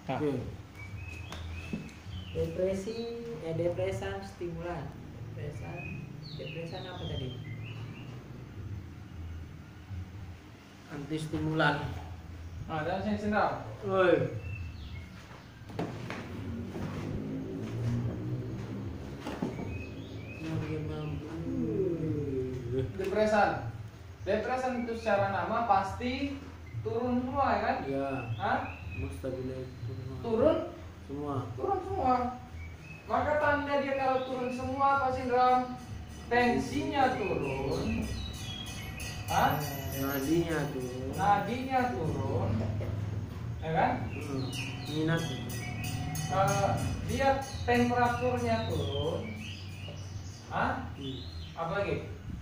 Oke. Depresan stimulan. Depresan apa tadi? Anti stimulan. Nah, dan sini sendal. Woi. Depresan itu secara nama pasti turun semua ya kan? Iya. Hah? Stabil Turun? semua. Turun semua. Maka tanda dia kalau turun semua apa sindrom? Tensinya turun. Hah? Nadinya turun. Ya kan? Minat. Dia temperaturnya turun. Hah? Apa lagi?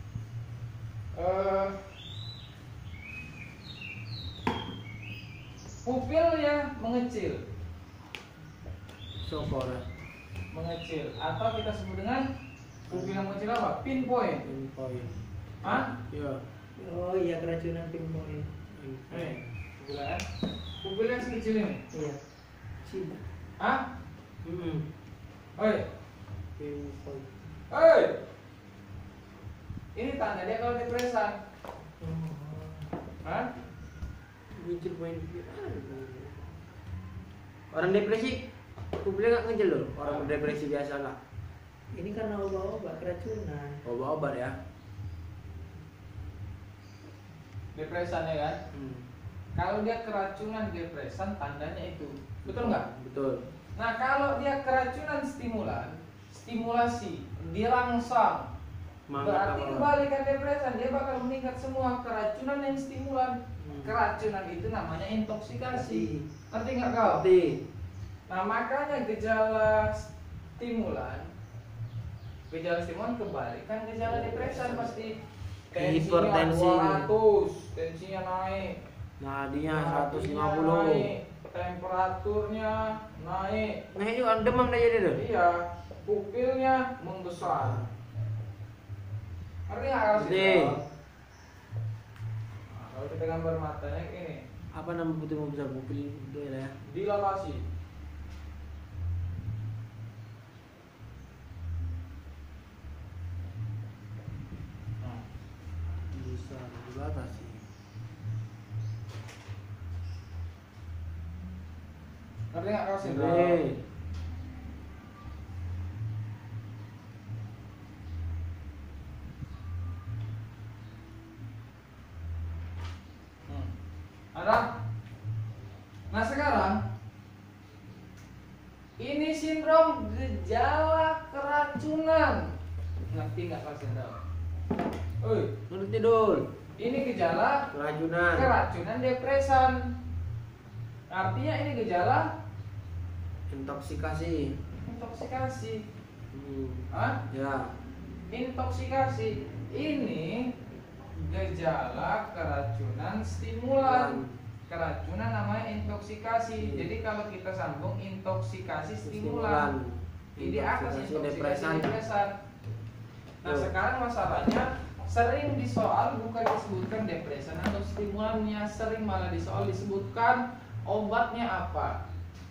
Pupilnya mengecil. Sokor. Mengecil atau kita sebut dengan pupil yang mengecil apa? Pinpoint. Pinpoint. Hah? Iya. Oh iya, keracunan pinpoint. Pupil kan? Pupil yang sekecil ini. Iya. Cina. Hah? Oi. Pinpoint. Oi. Ini tanda dia kalau depresan. Hah? Muncul poin. Orang depresi, publik nggak ngejel loh. Orang depresi biasa nggak. Ini karena obat-obat keracunan. Obat-obat ya. Depresan ya kan? Kalau dia keracunan depresan, tandanya itu. Betul nggak? Betul. Nah, kalau dia keracunan stimulan, stimulasi, dirangsang, berarti kebalikan depresan, dia bakal meningkat semua. Keracunan yang stimulan. Keracunan itu namanya intoksikasi. Ngerti nggak kau? Ngerti. Nah, makanya gejala stimulan kebalikan gejala depresan pasti. Tensinya Hipertensi. 200, tensinya naik. Nadinya Nadinya 150. naik, temperaturnya naik. Nah itu demam dah jadi tuh. Iya, pupilnya membesar. Ngerti nggak kalau Ngerti. sih? Nah, kalau kita gambar matanya ini, Apa nama putih besar pupil itu ya? dilatasi. Nah, Bisa dibatasi. ngerti nggak kalau sih? Ngerti. Ada? Nah sekarang ini sindrom gejala keracunan. Ngerti nggak kalau sindrom? Oi, Ngerti dul. ini gejala keracunan depresan. Artinya ini gejala Intoksikasi. intoksikasi. Hah? Ya. Intoksikasi ini gejala keracunan stimulan. Keracunan namanya intoksikasi. Jadi kalau kita sambung intoksikasi stimulan. Ini apa sih intoksikasi depresan? Nah sekarang masalahnya sering di soal bukan disebutkan depresan atau stimulannya, sering malah di soal disebutkan obatnya apa.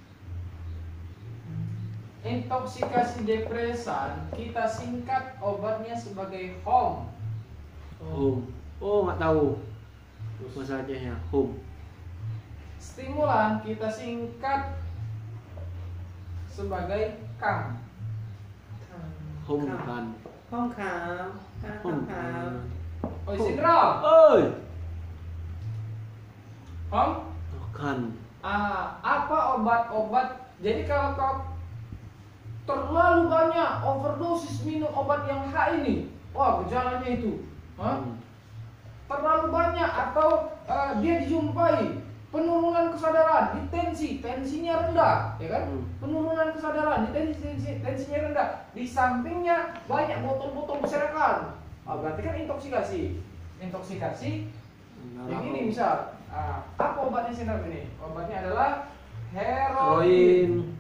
Intoksikasi depresan kita singkat obatnya sebagai HOM. Home. Oh nggak tahu. Masalahnya home. Stimulan kita singkat sebagai KAM. Home kan. ห้องขาวการห้องขาว Oi sindrom. Oi. HOM. Kan. Apa obat-obat? Jadi kalau kau terlalu banyak overdosis minum obat yang H ini, wah gejalanya itu. Terlalu banyak atau dia dijumpai penurunan kesadaran di tensinya rendah, ya kan? Penurunan kesadaran di tensinya rendah. Di sampingnya banyak botol-botol berserakan. Berarti kan intoksikasi. Yang ini misal, apa obatnya sindrom ini? Obatnya adalah heroin,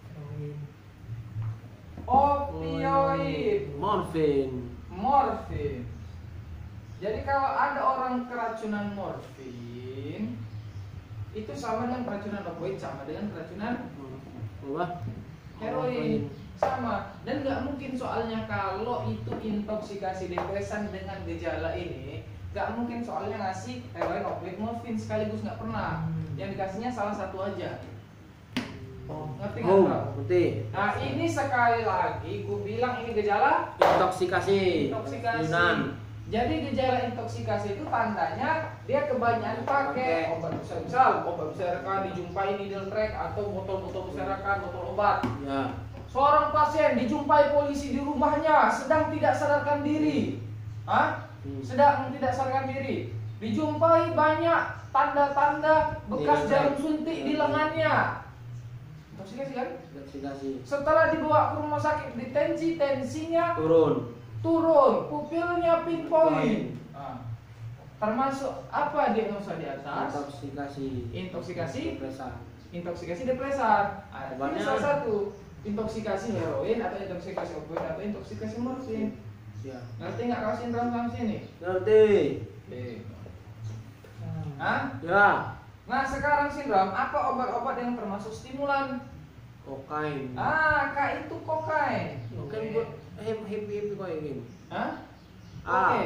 opioid, morfin. Jadi kalau ada orang keracunan morfin, itu sama dengan keracunan opioid, sama dengan keracunan Apa? heroin, sama. Dan nggak mungkin soalnya kalau itu intoksikasi depresan dengan gejala ini, nggak mungkin soalnya ngasih heroin, opioid, morfin sekaligus, nggak pernah. Yang dikasihnya salah satu aja. Ngerti nggak? Bro? Ngerti. Nah ini sekali lagi gue bilang ini gejala Intoksikasi. intoksikasi. Yunan. Jadi gejala intoksikasi itu tandanya dia kebanyakan pakai obat besar, obat berserakan, dijumpai needle track atau botol-botol berserakan, botol obat. Ya. Seorang pasien dijumpai polisi di rumahnya sedang tidak sadarkan diri. Sedang tidak sadarkan diri. Dijumpai banyak tanda-tanda bekas jarum suntik di lengannya. Intoksikasi kan? Intoksikasi. Setelah dibawa ke rumah sakit ditensi, tensinya Turun. pupilnya pinpoint. Termasuk apa diagnosa di atas? Intoksikasi Depresan. intoksikasi depresan. Ini Obatnya? salah satu intoksikasi heroin atau intoksikasi opioid atau intoksikasi morfin. Ya. Ngerti nggak kau sindrom sama sini? Ngerti. Ya. Nah sekarang sindrom apa obat-obat yang termasuk stimulan? Kokain. Kak itu kokain. Kokain buat hip kok ini. Oke.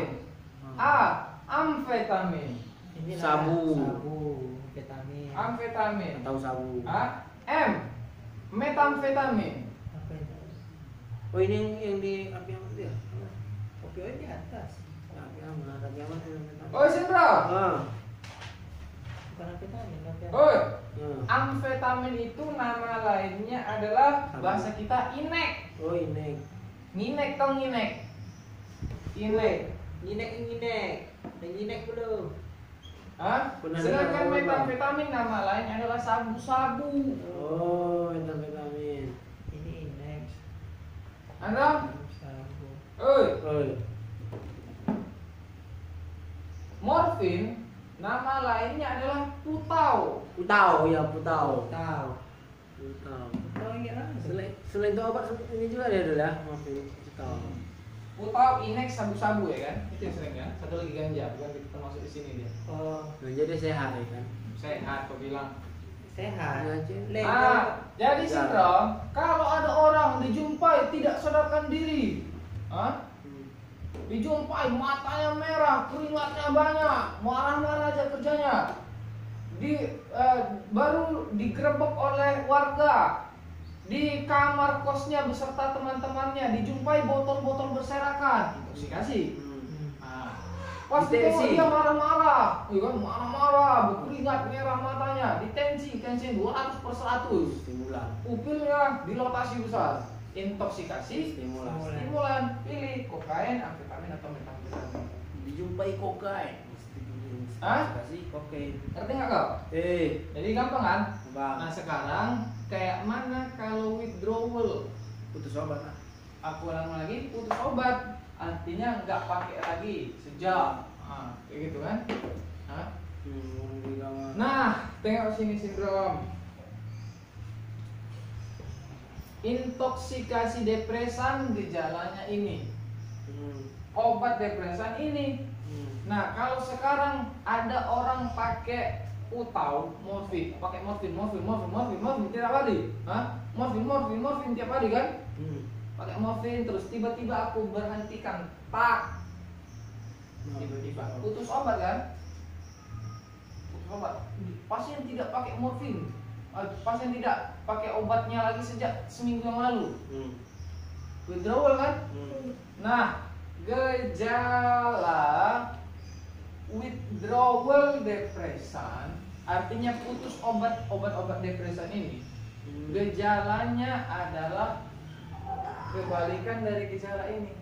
Amfetamin. Ini Sabu. vitamin. Amfetamin. Atau sabu. Metamfetamin. Apa itu? Oh ini yang di api amat dia. Opioid di atas. Api amat. Oh sindrom. Bukan vitamin, tapi Oh, amfetamin itu nama lainnya adalah bahasa kita inek. Oh ini. Nginek tau nginek. Inek. Nginek belum. Sedangkan metamfetamin nama lain adalah sabu-sabu. Oh, metamfetamin. Ini Inex. Anda? Sabu. Oh. Morfin nama lainnya adalah putau. Putau. Tahu. Putau. Ya. Selain itu obat ini juga ada dulu ya, maafin putau. Putau, inek, sabu-sabu ya kan? Itu yang sering kan? Satu lagi ganja, bukan termasuk di sini dia. Oh, Nah, jadi sehat ya kan? Sehat, kau bilang. sehat. Legal. Jadi sindrom, kalau ada orang dijumpai tidak sadarkan diri, dijumpai matanya merah, keringatnya banyak, marah-marah aja kerjanya, baru digerebek oleh warga di kamar kosnya beserta teman-temannya, dijumpai botol-botol berserakan, intoksikasi. Pas ditengok dia marah-marah, marah-marah, berkeringat merah matanya, tensi 200/100, pupilnya dilatasi besar, intoksikasi, stimulan, pilih kokain, amfetamin atau metamfetamin. Dijumpai kokain. Kokain. Ngerti nggak kau? Jadi gampang kan? Bang. Nah sekarang kayak mana kalau withdrawal? Putus obat lah. Aku ulang lagi, putus obat. Artinya nggak pakai lagi sejam, kayak gitu kan? Nah, tengok sini sindrom. Intoksikasi depresan gejalanya ini, obat depresan ini. Nah, kalau sekarang ada orang pakai putau, morfin, pakai morfin tiap hari, morfin tiap hari kan? Pakai morfin terus tiba-tiba aku berhentikan, tak, tiba-tiba putus obat kan? Putus obat. Pasien tidak pakai morfin, pasien tidak pakai obatnya lagi sejak seminggu yang lalu. Withdrawal kan? Nah, gejala withdrawal depresan artinya putus obat-obat depresan ini. Gejalanya adalah kebalikan dari gejala ini.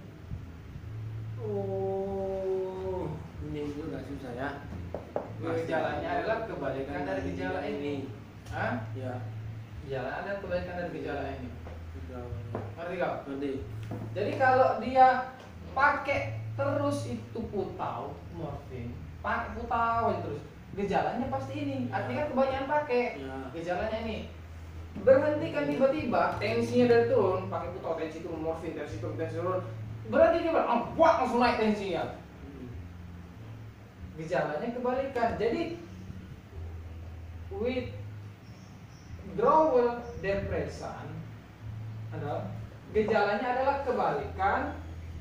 Oh, ini juga susah ya. Gejalanya adalah kebalikan dari gejala ini. Ya. Gejala ada kebalikan dari gejala ini. Ngerti kau? Ngerti. Jadi kalau dia pakai terus itu putau, morfin, pakai putau aja terus, gejalanya pasti ini. Artinya kebanyakan pakai. Gejalanya ini. Berhentikan tiba-tiba, tensinya dari turun, pakai putau, tensi turun, morfin, tensi turun. Berarti dia langsung naik tensinya. Gejalanya kebalikan. Jadi withdrawal depression adalah gejalanya adalah kebalikan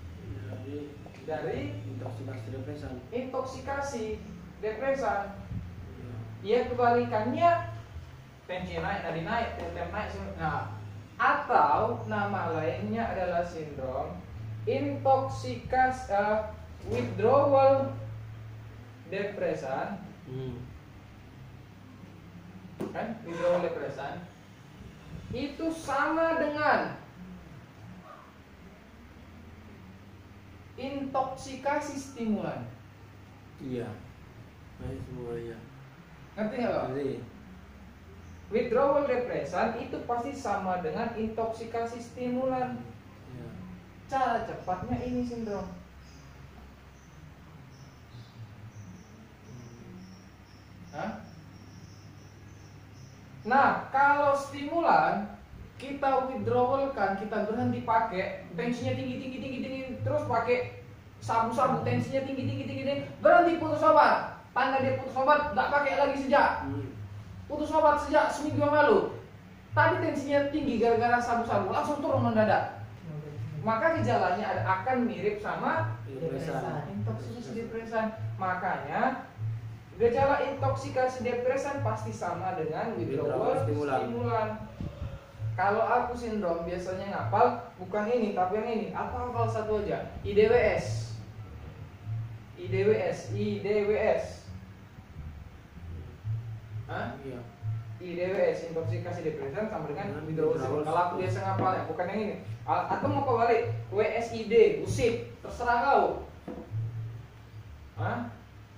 dari intoksikasi depresan. intoksikasi depresan. Ya kebalikannya tensi naik, tadi naik, TTM naik. Nah, atau nama lainnya adalah sindrom intoksikasi withdrawal depression. Kan withdrawal depression itu sama dengan intoksikasi stimulan. Iya. Nah, semua ya. Ngerti nggak Pak? Jadi, Withdrawal depression itu pasti sama dengan intoksikasi stimulan. ya. Cara cepatnya ini sindrom. Hah? Nah, kalau stimulan kita withdrawalkan, kita berhenti pakai, tensinya tinggi, terus pakai sabu-sabu, tensinya tinggi, berhenti putus obat. Tanda dia putus obat, nggak pakai lagi sejak. Putus obat sejak seminggu yang lalu. Tadi tensinya tinggi gara-gara sabu-sabu, langsung turun mendadak. Maka gejalanya akan mirip sama intoksikasi depresan. Makanya gejala intoksikasi depresan pasti sama dengan withdrawal stimulan. Kalau aku sindrom biasanya ngapal bukan ini tapi yang ini. Hafal satu aja. IDWS. Hah? Iya. IDWS, intoksikasi depresan sama dengan withdrawal stimulan. Kalau aku biasa ngapalnya bukan yang ini. Atau mau kebalik, WSID, usip, terserah kau. Hah?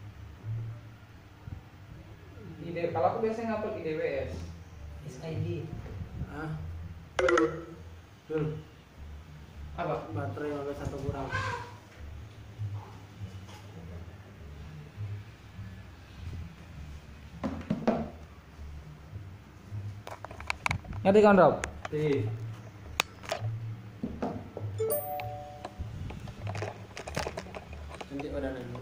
Kalau aku biasanya ngapal IDWS. SID. Ah. Dul. Apa? Baterai agak satu kurang. Ngerti kan Rob? Nanti pada nanya.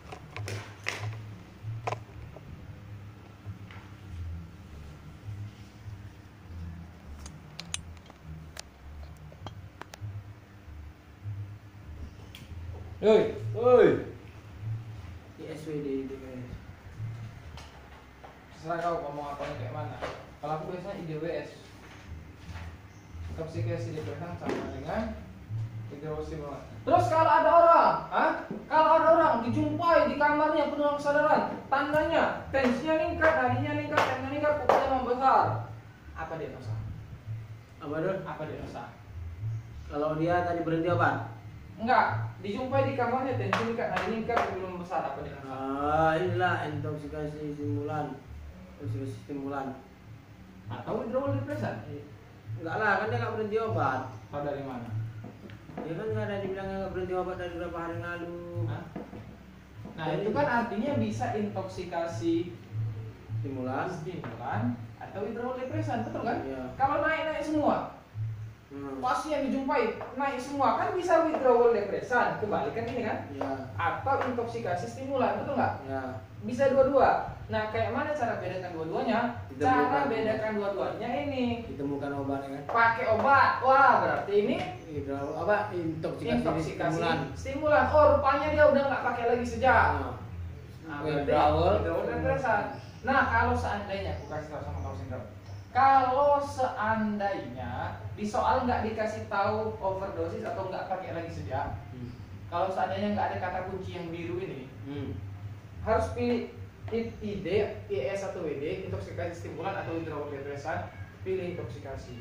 Woi. ISWD itu kan. Terserah kau mau apa kayak mana. Kalau aku biasanya IDWS. Intoksikasi depresan sama dengan withdrawal stimulan. Terus kalau ada orang, kalau ada orang dijumpai di kamarnya penuh kesadaran, tandanya tensinya meningkat, nadinya meningkat, tensinya meningkat, pupuknya membesar. Apa diagnosa? Apa Dul? Apa diagnosa? Kalau dia tadi berhenti obat? Enggak, dijumpai di kamarnya tensi meningkat, nadi meningkat, pupuknya membesar. Apa diagnosa? Inilah intoksikasi stimulan. Intoksikasi stimulan. Atau withdrawal depresan? Enggak lah, kan dia nggak berhenti obat. Tahu dari mana? Dia kan nggak ada dibilang nggak berhenti obat dari beberapa hari yang lalu. Nah itu kan artinya bisa intoksikasi Stimulan. atau withdrawal depresan, betul kan? Iya. Kalau naik semua, pasien yang dijumpai naik semua kan bisa withdrawal depresan, kebalikan ini kan? Iya. Atau intoksikasi stimulan, betul nggak? Iya. Bisa dua-dua. Nah kayak mana cara bedakan dua-duanya? Cara bedakan dua-duanya ini Ditemukan obatnya kan? pakai obat. Wah berarti ini Apa? Intoksikasi stimulan. Oh rupanya dia udah nggak pakai lagi sejak. Withdrawal depresan. Nah kalau seandainya aku kasih tahu sama kau sindrom, kalau seandainya di soal nggak dikasih tahu overdosis atau nggak pakai lagi sejak, kalau seandainya nggak ada kata kunci yang biru ini, harus pilih ID, IS atau WD, intoksikasi stimulan atau withdrawal depresan, pilih intoksikasi.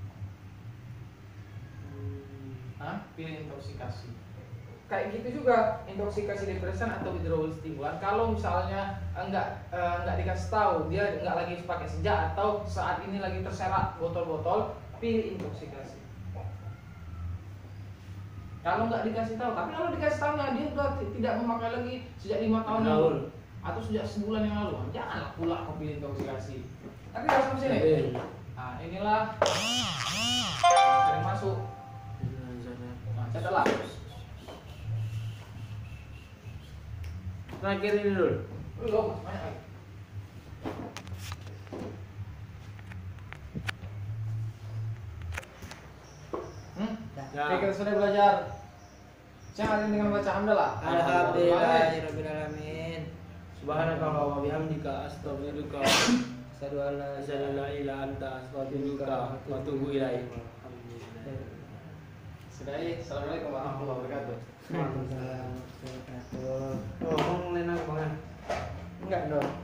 Pilih intoksikasi. Kayak gitu juga intoksikasi depresan atau withdrawal stimulan. Kalau misalnya nggak dikasih tahu, dia nggak lagi pakai sejak atau saat ini lagi terserak botol-botol, pilih intoksikasi. Kalau nggak dikasih tahu, tapi kalau dikasih tahu dia udah tidak memakai lagi sejak 5 tahun yang lalu atau sejak sebulan yang lalu, janganlah pula kau pilih intoksikasi. Tapi nggak sama sini. Nah inilah sering masuk. Nah, catatlah. Terakhir ini dulu. Belum, banyak lagi. Ya. Oke, kita sudah belajar. Saya hari ini dengan baca hamdalah. Alhamdulillahirobbilalamin. Subhanallah wa bihamdika astaghfiruka Asyhadu an la asyhadu an la ilaha illa anta astaghfiruka wa atubu ilaik. Sudah, assalamualaikum warahmatullahi wabarakatuh. Waalaikumsalam warahmatullahi wabarakatuh. Oh, ngomong lain apa kan? Enggak dong.